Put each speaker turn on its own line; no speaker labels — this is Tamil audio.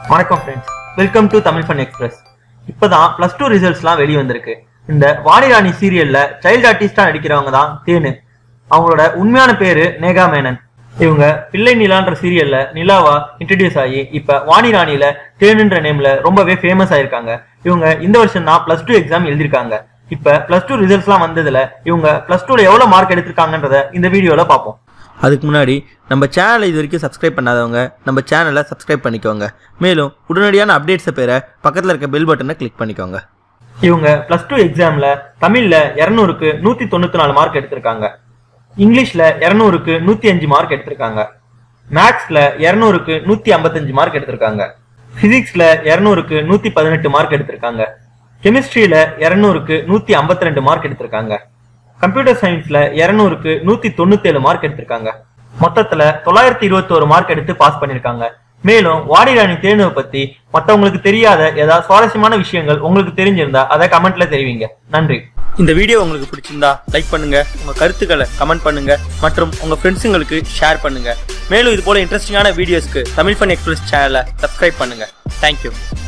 வணக்கம் friends, welcome to Tamil Fun Express. இப்போதான் +2 ரிசல்ட்ஸ்லாம் வெளியே வந்திருக்கு. இந்த வாணிராணி சீரியல்ல சைல்டு ஆர்டிஸ்டா நடிக்கிறவங்க தான் தேனு. அவங்களோட உண்மையான பேரு நேகா மேனன். இவங்க பிள்ளை நிலான்ற சீரியல்ல நிலாவா இன்ட்ரடியூஸ் ஆகி இப்ப வாணிராணியில தேனுன்ற நேம்ல ரொம்பவே ஃபேமஸ் ஆயிருக்காங்க. இவங்க இந்த வருஷம் தான் +2 எக்ஸாம் எழுதிருக்காங்க. இப்ப +2 ரிசல்ட்ஸ்லாம் வந்ததுல இவங்க +2ல எவ்வளவு மார்க் எடுத்திருக்காங்கன்றத இந்த வீடியோல பார்ப்போம். அதுக்கு முன்னாடி நம்ம சேனலை இது வரைக்கும் சப்ஸ்கிரைப் பண்ணாதவங்க நம்ம சேனலை சப்ஸ்கிரைப் பண்ணிக்கோங்க. மேலும் உடனடியான அப்டேட்ஸை பெற பக்கத்தில் இருக்க பெல் பட்டனை கிளிக் பண்ணிக்கோங்க. இவங்க +2 எக்ஸாமில் தமிழில் 200க்கு 194 மார்க் எடுத்திருக்காங்க. இங்கிலீஷில் 200க்கு 105 மார்க் எடுத்திருக்காங்க. மேத்ஸில் 200க்கு 155 மார்க் எடுத்திருக்காங்க. ஃபிசிக்ஸில் 200க்கு 118 மார்க் எடுத்திருக்காங்க. கெமிஸ்ட்ரியில் 200க்கு 152 மார்க் எடுத்திருக்காங்க. கம்ப்யூட்டர் சயின்ஸ்ல 200க்கு 197 மார்க் எடுத்திருக்காங்க. மொத்தத்துல 921 மார்க் எடுத்து பாஸ் பண்ணிருக்காங்க. மேலும் வாணிராணி தேனுவை பத்தி மற்றவங்களுக்கு தெரியாத ஏதாவது சுவாரஸ்யமான விஷயங்கள் உங்களுக்கு தெரிஞ்சிருந்தா அதை கமெண்ட்ல தெரிவிங்க. நன்றி. இந்த வீடியோ உங்களுக்கு பிடிச்சிருந்தா லைக் பண்ணுங்க, உங்க கருத்துக்களை கமெண்ட் பண்ணுங்க மற்றும் உங்க ஃப்ரெண்ட்ஸுங்களுக்கு ஷேர் பண்ணுங்க. மேலும் இது போல இன்ட்ரெஸ்டிங்கான வீடியோஸ்க்கு தமிழ் ஃபன் எக்ஸ்பிரஸ் சேனலை சப்ஸ்கிரைப் பண்ணுங்க. தேங்க்யூ.